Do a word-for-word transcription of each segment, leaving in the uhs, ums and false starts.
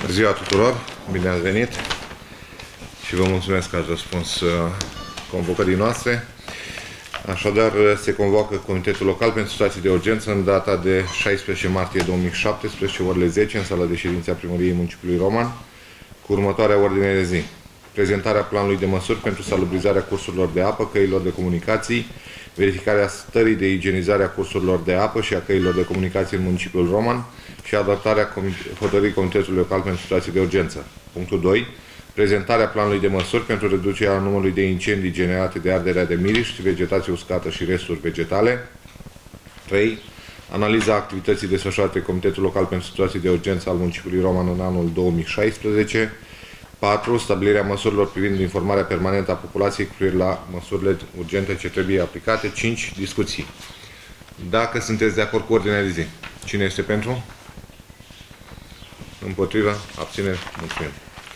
Bună ziua tuturor, bine ați venit și vă mulțumesc că ați răspuns convocării noastre. Așadar, se convoacă Comitetul Local pentru Situații de Urgență în data de șaisprezece martie două mii șaptesprezece, orele zece, în sala de ședință a Primăriei Municipiului Roman, cu următoarea ordine de zi. Prezentarea planului de măsuri pentru salubrizarea cursurilor de apă, căilor de comunicații, verificarea stării de igienizare a cursurilor de apă și a căilor de comunicații în municipiul Roman și adoptarea hotărârii Comitetului Local pentru Situații de Urgență. Punctul doi. Prezentarea planului de măsuri pentru reducerea numărului de incendii generate de arderea de miriști, vegetație uscată și resturi vegetale. trei. Analiza activității desfășurate de Comitetul Local pentru Situații de Urgență al municipiului Roman în anul două mii șaisprezece. patru. Stabilirea măsurilor privind informarea permanentă a populației cu privire la măsurile urgente ce trebuie aplicate. cinci. Discuții. Dacă sunteți de acord cu ordinea de zi, cine este pentru? Împotrivă? Abțineri? Mulțumim.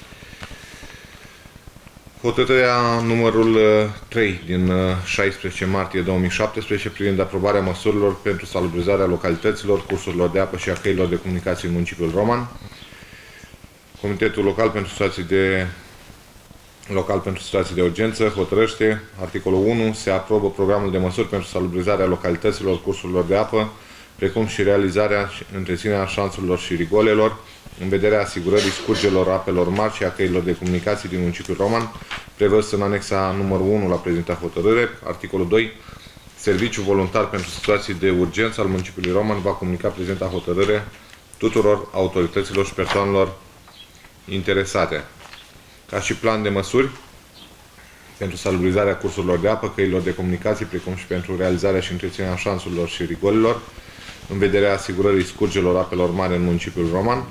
Hotărârea numărul trei din șaisprezece martie două mii șaptesprezece privind aprobarea măsurilor pentru salubrizarea localităților, cursurilor de apă și a căilor de comunicații în municipiul Roman. Comitetul Local pentru Situații de Local pentru Situații de Urgență hotărăște, articolul unu, se aprobă programul de măsuri pentru salubrizarea localităților, cursurilor de apă, precum și realizarea și întreținerea șanțurilor și rigolelor, în vederea asigurării scurgelor apelor mari și a căilor de comunicații din municipiul Roman, prevăzut în anexa numărul unu la prezenta hotărâre. Articolul doi. Serviciul voluntar pentru situații de urgență al municipiului Roman va comunica prezenta hotărâre tuturor autorităților și persoanelor interesate. Ca și plan de măsuri pentru salubrizarea cursurilor de apă, căilor de comunicații, precum și pentru realizarea și întreținerea șanțurilor și rigolelor, în vederea asigurării scurgelor apelor mari în municipiul Roman,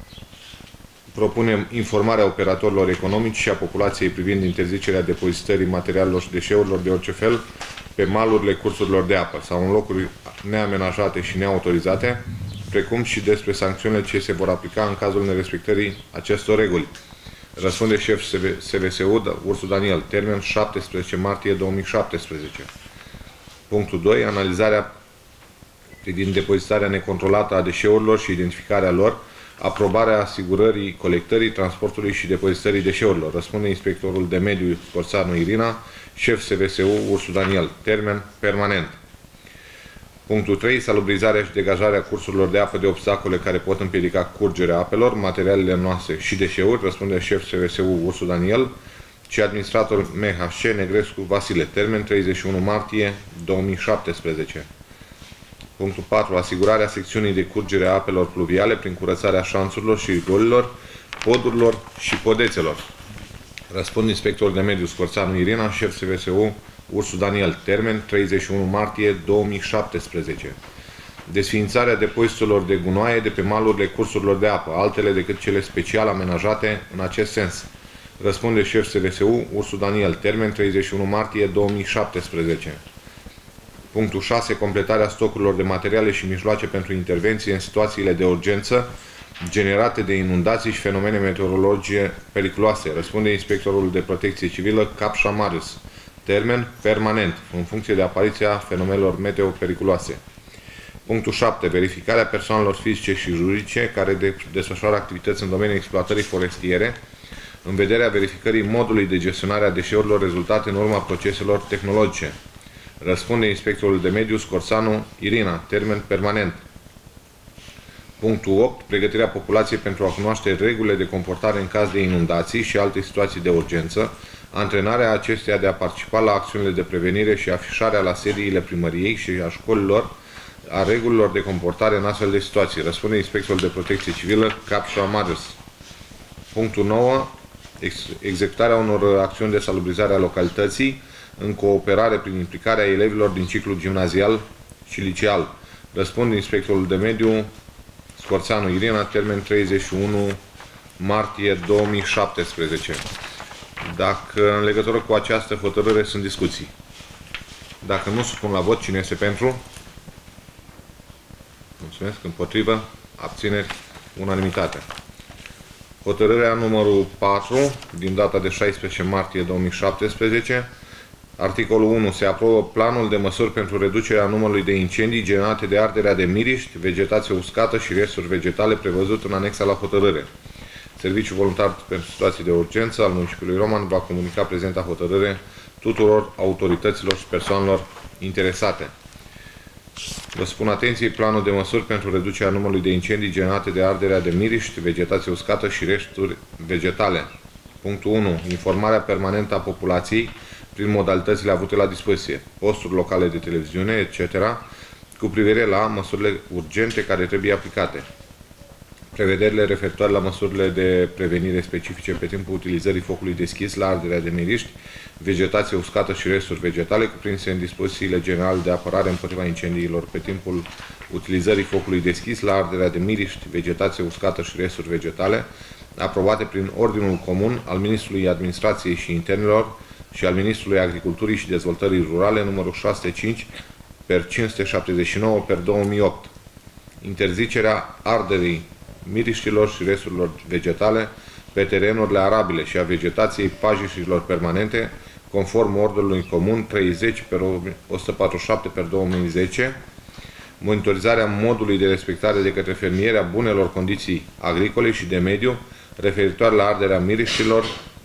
propunem informarea operatorilor economici și a populației privind interzicerea depozitării materialelor și deșeurilor de orice fel pe malurile cursurilor de apă sau în locuri neamenajate și neautorizate, precum și despre sancțiunile ce se vor aplica în cazul nerespectării acestor reguli. Răspunde șef S V S U Ursu Daniel, termen șaptesprezece martie două mii șaptesprezece. Punctul doi. Analizarea privind depozitarea necontrolată a deșeurilor și identificarea lor, aprobarea asigurării colectării, transportului și depozitării deșeurilor. Răspunde inspectorul de mediu Scorțanu Irina, șef S V S U Ursu Daniel, termen permanent. Punctul trei. Salubrizarea și degajarea cursurilor de apă de obstacole care pot împiedica curgerea apelor, materialele noastre și deșeuri. Răspunde șef S V S U Ursu Daniel și administrator M H C Negrescu Vasile, termen treizeci și unu martie două mii șaptesprezece. Punctul patru. Asigurarea secțiunii de curgere a apelor pluviale prin curățarea șanțurilor și rigolilor, podurilor și podețelor. Răspund inspectorul de mediu Scorțanu Irina, șef S V S U Ursu Daniel, termen treizeci și unu martie două mii șaptesprezece. Desființarea depozitelor de gunoaie de pe malurile cursurilor de apă, altele decât cele special amenajate în acest sens. Răspunde șef S V S U Ursu Daniel, termen treizeci și unu martie două mii șaptesprezece. Punctul șase. Completarea stocurilor de materiale și mijloace pentru intervenție în situațiile de urgență generate de inundații și fenomene meteorologice periculoase. Răspunde inspectorul de protecție civilă Capșa Marius, termen permanent, în funcție de apariția fenomenelor meteo periculoase. Punctul șapte. Verificarea persoanelor fizice și juridice care de desfășoară activități în domeniul exploatării forestiere, în vederea verificării modului de gestionare a deșeurilor rezultate în urma proceselor tehnologice. Răspunde inspectorul de mediu Scorțanu Irina, termen permanent. Punctul opt. Pregătirea populației pentru a cunoaște regulile de comportare în caz de inundații și alte situații de urgență, antrenarea acesteia de a participa la acțiunile de prevenire și afișarea la sediile primăriei și a școlilor a regulilor de comportare în astfel de situații. Răspunde inspectorul de protecție civilă Capșa Marius. Punctul nouă. Ex executarea unor acțiuni de salubrizare a localității în cooperare prin implicarea elevilor din ciclul gimnazial și liceal. Răspunde inspectorul de mediu Scorțanu Irina, termen treizeci și unu martie două mii șaptesprezece. Dacă în legătură cu această hotărâre sunt discuții. Dacă nu, supun la vot. Cine este pentru? Mulțumesc. Împotrivă? Abțineri? Unanimitate. Hotărârea numărul patru din data de șaisprezece martie două mii șaptesprezece. Articolul unu. Se aprobă planul de măsuri pentru reducerea numărului de incendii generate de arderea de miriști, vegetație uscată și resturi vegetale prevăzut în anexa la hotărâre. Serviciul Voluntar pentru Situații de Urgență al municipiului Roman va comunica prezenta hotărâre tuturor autorităților și persoanelor interesate. Vă spun atenție, planul de măsuri pentru reducerea numărului de incendii generate de arderea de miriști, vegetație uscată și resturi vegetale. Punctul unu. Informarea permanentă a populației prin modalitățile avute la dispoziție, posturi locale de televiziune, et cetera, cu privire la măsurile urgente care trebuie aplicate. Prevederile referitoare la măsurile de prevenire specifice pe timpul utilizării focului deschis la arderea de miriști, vegetație uscată și resturi vegetale cuprinse în dispozițiile generale de apărare împotriva incendiilor pe timpul utilizării focului deschis la arderea de miriști, vegetație uscată și resturi vegetale, aprobate prin Ordinul Comun al Ministrului Administrației și Internelor și al Ministrului Agriculturii și Dezvoltării Rurale numărul șase sute cinci per cinci sute șaptezeci și nouă per două mii opt. Interzicerea arderii miriștilor și resturilor vegetale pe terenurile arabile și a vegetației pajiștilor permanente, conform Ordinului Comun treizeci per o sută patruzeci și șapte per două mii zece, monitorizarea modului de respectare de către fermieri a bunelor condiții agricole și de mediu referitoare la arderea miriștilor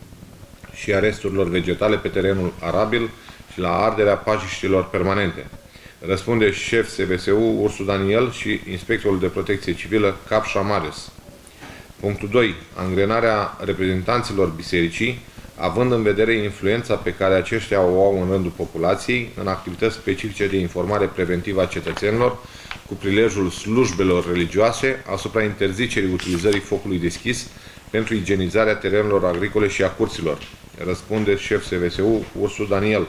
și a resturilor vegetale pe terenul arabil și la arderea pajiștilor permanente. Răspunde șef S V S U Ursu Daniel și inspectorul de protecție civilă Capșa Marius. Punctul doi. Angrenarea reprezentanților bisericii, având în vedere influența pe care aceștia o au în rândul populației, în activități specifice de informare preventivă a cetățenilor, cu prilejul slujbelor religioase, asupra interzicerii utilizării focului deschis pentru igienizarea terenurilor agricole și a curților. Răspunde șef S V S U Ursu Daniel.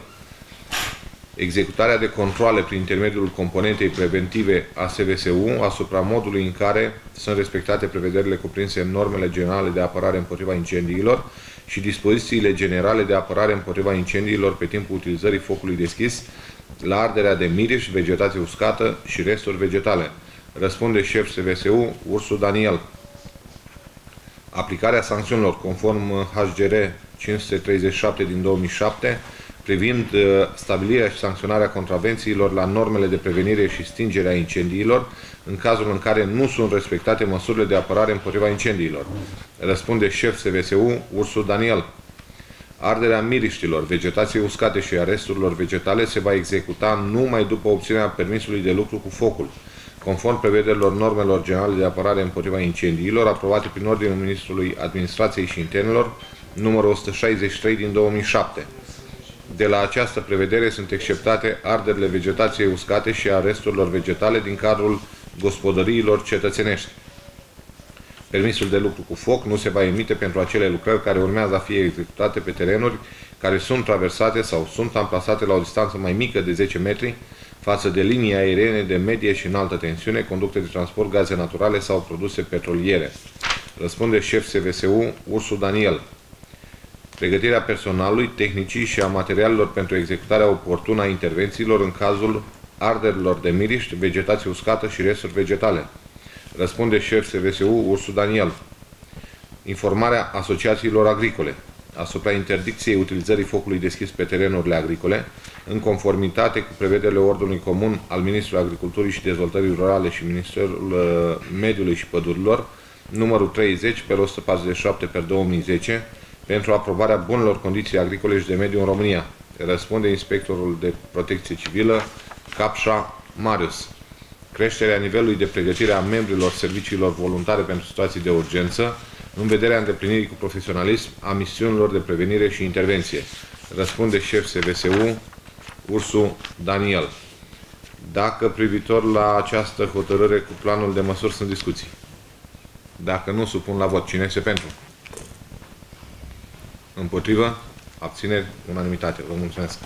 Executarea de controale prin intermediul componentei preventive a S V S U asupra modului în care sunt respectate prevederile cuprinse în normele generale de apărare împotriva incendiilor și dispozițiile generale de apărare împotriva incendiilor pe timpul utilizării focului deschis la arderea de miriști, vegetație uscată și resturi vegetale. Răspunde șef S V S U Ursu Daniel. Aplicarea sancțiunilor conform H G R cinci sute treizeci și șapte din două mii șapte privind stabilirea și sancționarea contravențiilor la normele de prevenire și stingere a incendiilor în cazul în care nu sunt respectate măsurile de apărare împotriva incendiilor. Răspunde șef S V S U Ursu Daniel. Arderea miriștilor, vegetației uscate și a resturilor vegetale se va executa numai după obținerea permisului de lucru cu focul, conform prevederilor normelor generale de apărare împotriva incendiilor, aprobate prin Ordinul Ministrului Administrației și Internelor, numărul o sută șaizeci și trei din două mii șapte. De la această prevedere sunt exceptate arderile vegetației uscate și a resturilor vegetale din cadrul gospodăriilor cetățenești. Permisul de lucru cu foc nu se va emite pentru acele lucrări care urmează a fi executate pe terenuri care sunt traversate sau sunt amplasate la o distanță mai mică de zece metri față de linii aeriene de medie și înaltă tensiune, conducte de transport, gaze naturale sau produse petroliere. Răspunde șef S V S U Ursu Daniel. Pregătirea personalului, tehnicii și a materialelor pentru executarea oportună a intervențiilor în cazul arderilor de miriști, vegetație uscată și resturi vegetale. Răspunde șef S V S U Ursu Daniel. Informarea asociațiilor agricole asupra interdicției utilizării focului deschis pe terenurile agricole, în conformitate cu prevederile Ordinului Comun al Ministrului Agriculturii și Dezvoltării Rurale și Ministerul Mediului și Pădurilor, numărul treizeci pe o sută patruzeci și șapte pe două mii zece, pentru aprobarea bunelor condiții agricole și de mediu în România. Răspunde inspectorul de protecție civilă Capșa Marius. Creșterea nivelului de pregătire a membrilor serviciilor voluntare pentru situații de urgență, în vederea îndeplinirii cu profesionalism a misiunilor de prevenire și intervenție. Răspunde șef S V S U Ursu Daniel. Dacă privitor la această hotărâre cu planul de măsuri sunt discuții. Dacă nu, supun la vot. Cine este pentru? Împotrivă? Abțineri? Unanimitate. Vă mulțumesc.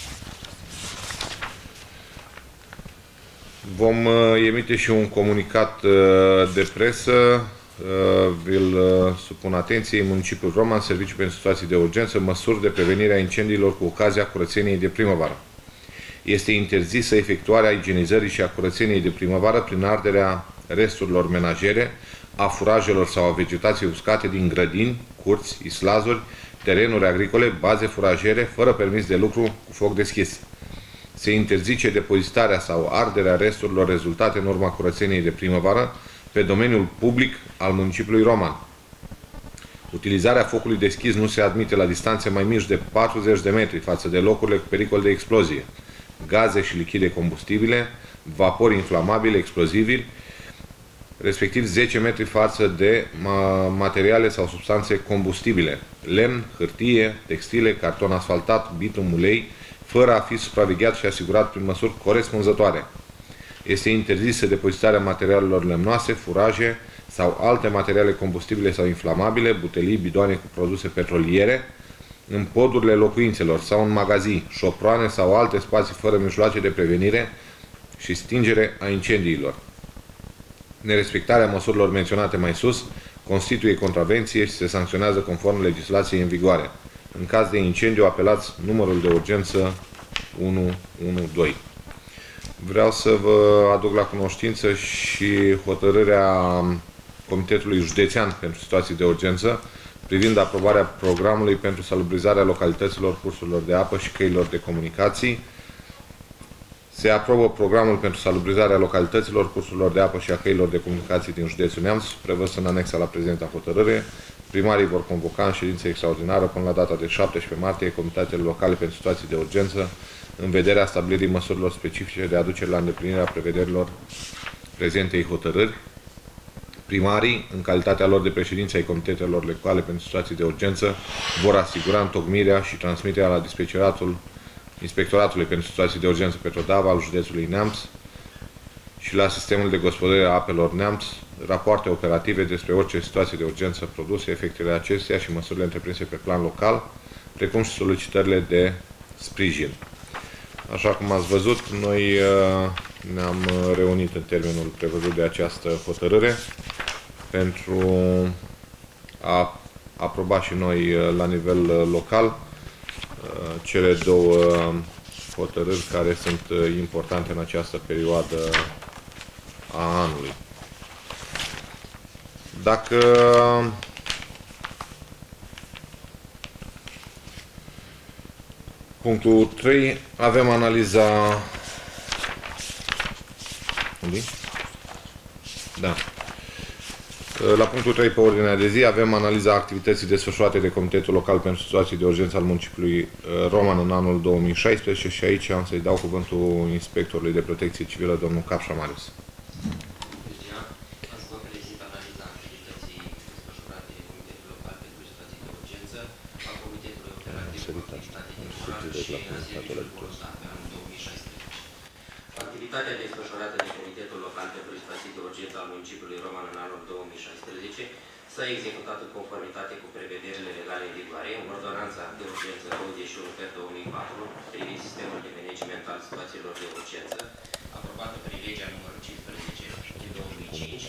Vom uh, emite și un comunicat uh, de presă. Uh, vi-l uh, supun atenției. Municipiul Roman, Serviciul pentru Situații de Urgență, măsuri de prevenire a incendiilor cu ocazia curățeniei de primăvară. Este interzisă efectuarea igienizării și a curățeniei de primăvară prin arderea resturilor menajere, a furajelor sau a vegetației uscate din grădini, curți, islazuri, terenuri agricole, baze furajere, fără permis de lucru cu foc deschis. Se interzice depozitarea sau arderea resturilor rezultate în urma curățeniei de primăvară pe domeniul public al municipiului Roman. Utilizarea focului deschis nu se admite la distanțe mai mici de patruzeci de metri față de locurile cu pericol de explozie, gaze și lichide combustibile, vapori inflamabili, explozivi, respectiv zece metri față de materiale sau substanțe combustibile, lemn, hârtie, textile, carton asfaltat, bitum, ulei, fără a fi supravegheat și asigurat prin măsuri corespunzătoare. Este interzisă depozitarea materialelor lemnoase, furaje sau alte materiale combustibile sau inflamabile, butelii, bidoane cu produse petroliere, în podurile locuințelor sau în magazii, șoproane sau alte spații fără mijloace de prevenire și stingere a incendiilor. Nerespectarea măsurilor menționate mai sus constituie contravenție și se sancționează conform legislației în vigoare. În caz de incendiu, apelați numărul de urgență unu unu doi. Vreau să vă aduc la cunoștință și hotărârea Comitetului Județean pentru Situații de Urgență privind aprobarea programului pentru salubrizarea localităților, cursurilor de apă și căilor de comunicații. Se aprobă programul pentru salubrizarea localităților, cursurilor de apă și a căilor de comunicații din județul Neamț, prevăzut în anexa la prezenta hotărâre. Primarii vor convoca în ședință extraordinară până la data de șaptesprezece martie comitetele locale pentru situații de urgență în vederea stabilirii măsurilor specifice de aducere la îndeplinirea prevederilor prezentei hotărâri. Primarii, în calitatea lor de președinți ai comitetelor locale pentru situații de urgență, vor asigura întocmirea și transmiterea la dispeceratul Inspectoratului pentru situații de urgență Petrodava al județului Neamț și la sistemul de gospodărire a apelor Neamț rapoarte operative despre orice situație de urgență produse, efectele acesteia și măsurile întreprinse pe plan local, precum și solicitările de sprijin. Așa cum ați văzut, noi ne-am reunit în termenul prevăzut de această hotărâre pentru a aproba și noi la nivel local cele două hotărâri care sunt importante în această perioadă a anului. Dacă punctul trei, avem analiza... Unde? Da. La punctul trei pe ordinea de zi avem analiza activității desfășurate de Comitetul Local pentru Situații de Urgență al municipiului Roman în anul două mii șaisprezece și aici am să-i dau cuvântul Inspectorului de Protecție Civilă, domnul Capșa Marius. Activitatea desfășurată de Comitetul Local pentru Situații de Urgență al municipiului Roman în anul două mii șaisprezece s-a executat în conformitate cu prevederile legale în vigoare, în ordonanța de urgență douăzeci și unu pe două mii patru privind sistemul de management al situațiilor de urgență, aprobată prin legea numărul cincisprezece din două mii cinci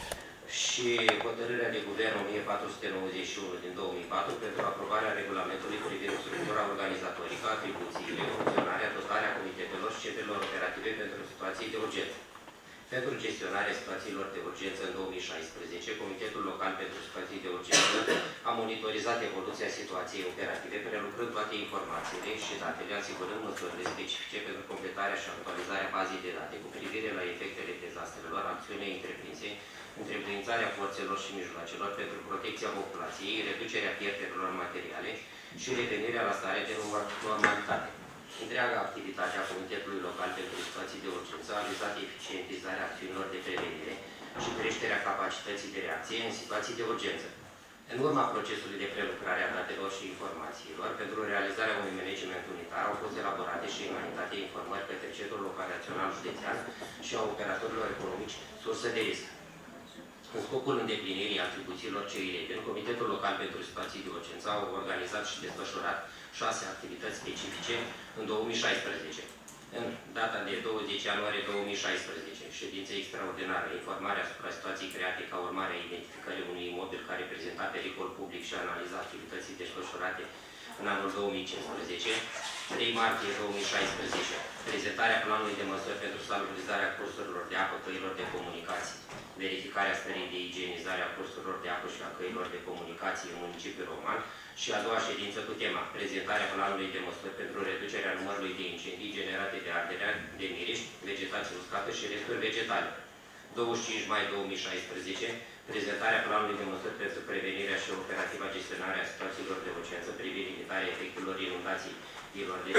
și hotărârea de guvern o mie patru sute nouăzeci și unu din două mii patru pentru aprobarea regulamentului privind structura organizatorică, atribuțiile, funcționarea, dotarea comitetelor și centrelor operative pentru situații de urgență. Pentru gestionarea situațiilor de urgență în două mii șaisprezece, Comitetul Local pentru Situații de Urgență a monitorizat evoluția situației operative, prelucrând toate informațiile și datele, asigurând măsurile specifice pentru completarea și actualizarea bazei de date cu privire la efectele dezastrelor, acțiunile întreprinse, întrebuințarea forțelor și mijloacelor pentru protecția populației, reducerea pierderilor materiale și revenirea la starea de normalitate. Întreaga activitate a Comitetului Local pentru Situații de Urgență a vizat eficientizarea acțiunilor de prevenire și creșterea capacității de reacție în situații de urgență. În urma procesului de prelucrare a datelor și informațiilor, pentru realizarea unui management unitar au fost elaborate și înaintate informări către Centrul Operațional Județean și a operatorilor economici sursă de risc. În scopul îndeplinirii atribuțiilor ce îi revin, Comitetul Local pentru Situații de Urgență a organizat și desfășurat șase activități specifice în două mii șaisprezece. În data de douăzeci ianuarie două mii șaisprezece, ședință extraordinară, informarea asupra situației create ca urmare a identificării unui imobil care prezenta pericol public și analiza activității desfășurate în anul două mii cincisprezece, trei martie două mii șaisprezece, prezentarea planului de măsuri pentru salubrizarea cursurilor de apă, căilor de comunicații, verificarea stării de igienizare a cursurilor de apă și a căilor de comunicații în municipiul Roman și a doua ședință cu tema prezentarea planului de măsuri pentru reducerea numărului de incendii generate de arderea de miriști, vegetație uscată și resturi vegetale. douăzeci și cinci mai două mii șaisprezece, prezentarea planului de măsuri pentru prevenirea și operativa pentru gestionarea situațiilor de urgență privind limitarea efectelor inundațiilor de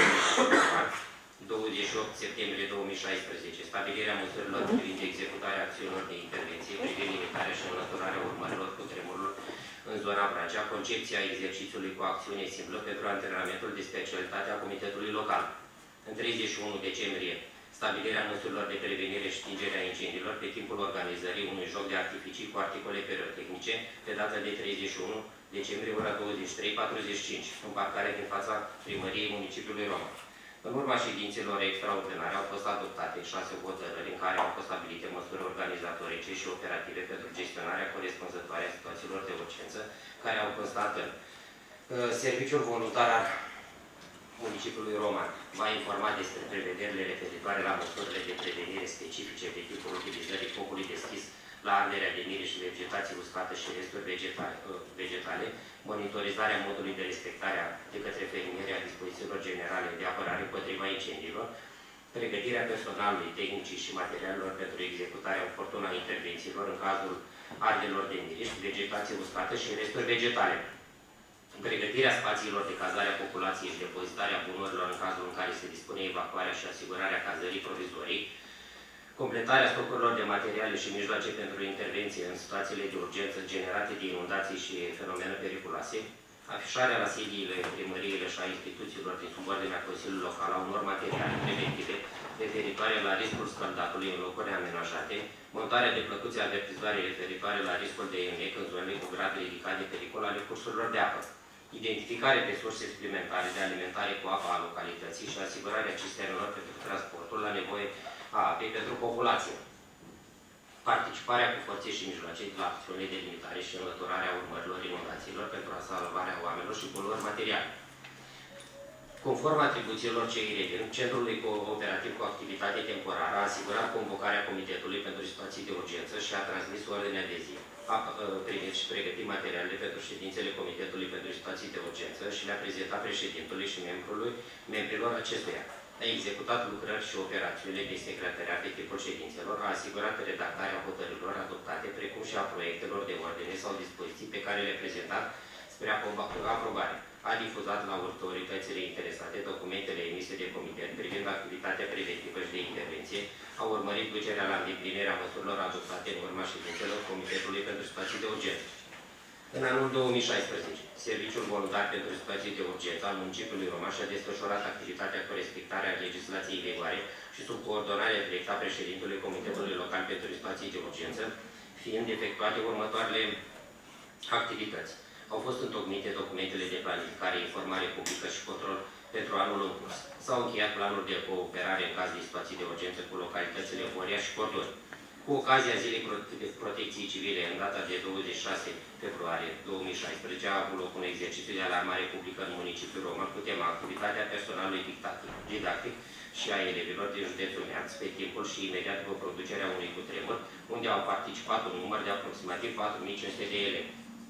douăzeci și opt septembrie două mii șaisprezece, stabilirea măsurilor privind executarea acțiunilor de intervenție privind limitarea și înlăturarea urmărilor cutremurului în zona Vrancea, concepția exercițiului cu acțiune simplă pentru antrenamentul de specialitate a Comitetului Local. În treizeci și unu decembrie, stabilirea măsurilor de prevenire și stingerea incendiilor pe timpul organizării unui joc de artificii cu articole pirotehnice pe data de treizeci și unu decembrie, ora douăzeci și trei patruzeci și cinci, în parcare din fața primăriei municipiului Roma. În urma ședințelor extraordinare au fost adoptate șase hotărâri în care au fost stabilite măsuri organizatorice și operative pentru gestionarea corespunzătoare a situațiilor de urgență, care au constat în serviciul voluntar al municipiului Roman va informa despre prevederile referitoare la măsurile de prevenire specifice de tipul utilizării focului deschis la arderea de mire și vegetație uscată și resturi vegetale, vegetale, monitorizarea modului de respectare de către fermieri a dispozițiilor generale de apărare împotriva incendiilor, pregătirea personalului, tehnicii și materialelor pentru executarea oportună a intervențiilor în cazul arderilor de mire și vegetație uscată și resturi vegetale, pregătirea spațiilor de cazare a populației și depozitarea bunurilor în cazul în care se dispune evacuarea și asigurarea cazării provizorii, completarea stocurilor de materiale și mijloace pentru intervenție în situațiile de urgență generate de inundații și fenomene periculoase, afișarea la sediile, primăriile și a instituțiilor din subordinea Consiliului Local a unor materiale preventive referitoare la riscul scăldatului în locuri amenajate, montarea de plăcuțe avertizoare referitoare la riscul de emec în zonele cu grad ridicat de pericol ale cursurilor de apă, identificare de surse suplimentare de alimentare cu apă a localității și asigurarea cisternelor pentru transportul la nevoie a apei pentru populație. Participarea cu forțe și mijloace la acțiunile de limitare și înlăturarea urmărilor inundațiilor pentru a salvarea oamenilor și bunurilor materiale. Conform atribuțiilor ce îi revin, Centrul Cooperativ cu Activitate Temporară a asigurat convocarea Comitetului pentru Situații de Urgență și a transmis ordinea de zi. A primit și pregătit materialele pentru ședințele Comitetului pentru Situații de Urgență și le-a prezentat președintului și membrului, membrilor acestuia. A executat lucrări și operațiunile de secretariat pe timpul ședințelor, a asigurat redactarea hotărârilor adoptate, precum și a proiectelor de ordine sau dispoziții pe care le-a prezentat spre aprobare. A difuzat la autoritățile interesate documentele emise de comitet privind activitatea preventivă și de intervenție, a urmărit ducerea la îndeplinirea măsurilor adoptate în urma ședințelor Comitetului pentru Situații de Urgență. În anul două mii șaisprezece, Serviciul Voluntar pentru Situații de Urgență al municipiului Roma și-a desfășurat activitatea cu respectarea legislației vigoare și sub coordonarea directă a președintelui Comitetului Local pentru Situații de Urgență, fiind efectuate următoarele activități. Au fost întocmite documentele de planificare, informare publică și control pentru anul în curs. S-au încheiat planuri de cooperare în caz de situații de urgență cu localitățile Horia și Cordoni. Cu ocazia Zilei Protecției Civile, în data de douăzeci și șase februarie două mii șaisprezece, a avut loc un exercițiu de alarmare publică în municipiul Roman cu tema activitatea personalului didactic și a elevilor din județul Neamț pe timpul și imediat după producerea unui cutremur, unde au participat un număr de aproximativ patru mii cinci sute de elevi.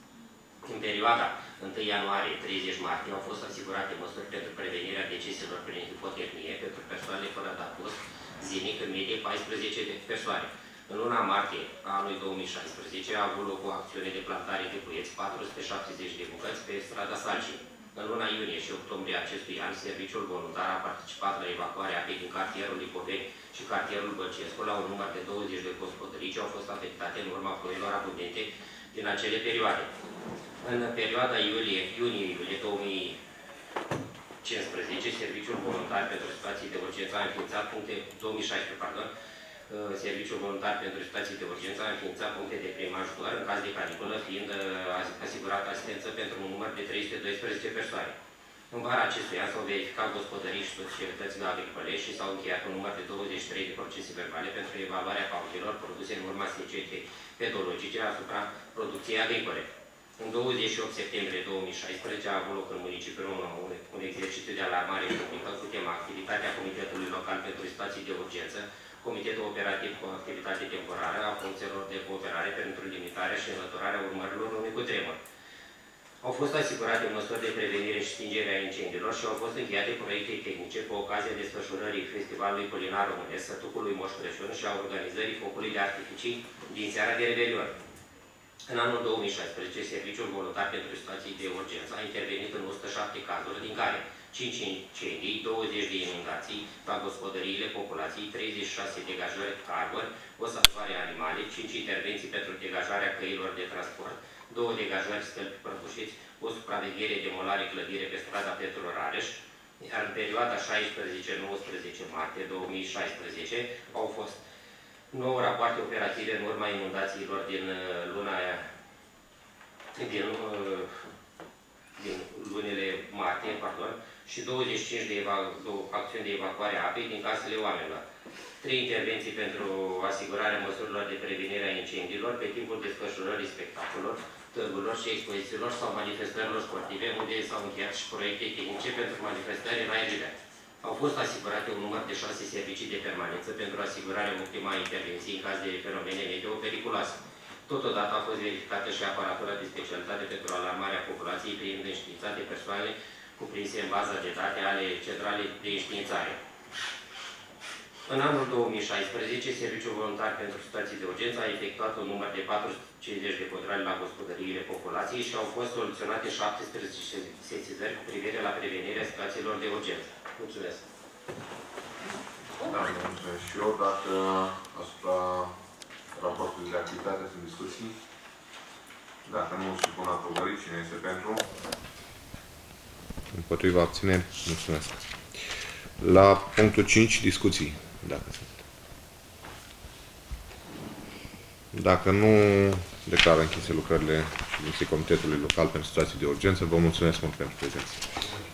În perioada întâi ianuarie - treizeci martie au fost asigurate măsuri pentru prevenirea deceselor prin hipotermie pentru persoanele fără adăpost zilnic, în medie paisprezece de persoane. În luna martie a anului două mii șaisprezece a avut loc o acțiune de plantare de puieți, patru sute șaptezeci de bucăți pe strada Salcii. În luna iunie și octombrie acestui an, Serviciul Voluntar a participat la evacuarea apei din cartierul Lipoveni și cartierul Bălcescu la un număr de douăzeci de gospodării ce au fost afectate în urma ploilor abundente din acele perioade. În perioada iunie-iulie două mii cincisprezece, Serviciul Voluntar pentru Situații de Urgență a înființat puncte, două mii șaisprezece, pardon, Serviciul Voluntar pentru Situații de Urgență a înființat puncte de prim ajutor în caz de caniculă, fiind asigurată asistență pentru un număr de trei sute doisprezece persoane. În vara acestui an s-au verificat gospodării și societăți agricole și s-au încheiat un număr de douăzeci și trei de procese verbale pentru evaluarea pauzelor produse în urma secetei pedologice asupra producției agricole. În douăzeci și opt septembrie două mii șaisprezece a avut loc în municipiul Roma un exercițiu de alarmare publică cu tema activitatea Comitetului Local pentru Situații de Urgență, Comitetul Operativ cu Activitate Temporară a funcțiilor de cooperare pentru limitarea și înlăturarea urmărilor unui cutremur. Au fost asigurate măsuri de prevenire și stingere a incendiilor și au fost încheiate proiecte tehnice cu ocazia desfășurării Festivalului Culinar Românesc, Sătucului Moș Crăciun și a organizării focului de artificii din seara de Revelion. În anul două mii șaisprezece, Serviciul Voluntar pentru Situații de Urgență a intervenit în o sută șapte cazuri, din care cinci incendii, douăzeci de inundații la gospodăriile populației, treizeci și șase degajări arbori, o salvare animale, cinci intervenții pentru degajarea căilor de transport, două degajări stâlpi prăbușiți, o supraveghere, demolare, clădire pe strada Petru Rareș. Iar în perioada șaisprezece nouăsprezece martie două mii șaisprezece au fost nouă rapoarte operative în urma inundațiilor din luna din, din lunile martie, pardon, și douăzeci și cinci de acțiuni de evacuare a apei din casele oamenilor. Trei intervenții pentru asigurarea măsurilor de prevenire a incendiilor pe timpul desfășurării spectacolelor, târgurilor și expozițiilor sau manifestărilor sportive, unde s-au încheiat și proiecte tehnice pentru manifestări în aer liber. Au fost asigurate un număr de șase servicii de permanență pentru asigurarea optimă a intervenției în caz de fenomene meteo periculoase. Totodată a fost verificată și aparatura de specialitate pentru alarmarea populației, privind înștiințate persoanele cuprinse în baza de date ale centralei de înștiințare. În anul două mii șaisprezece, Serviciul Voluntar pentru Situații de Urgență a efectuat un număr de patru sute cincizeci de controle la gospodăriile populației și au fost soluționate șaptesprezece sesizări cu privire la prevenirea situațiilor de urgență. Mulțumesc! Da, mulțumesc și eu. Dacă asupra raportului de activitate sunt discuții, dacă nu, supun aprobării. Cine este pentru? Împotriva abțineri? Mulțumesc. La punctul cinci, discuții. Dacă sunt. Dacă nu, declară închise lucrările ședinței Comitetului Local pentru Situații de Urgență. Vă mulțumesc mult pentru prezență.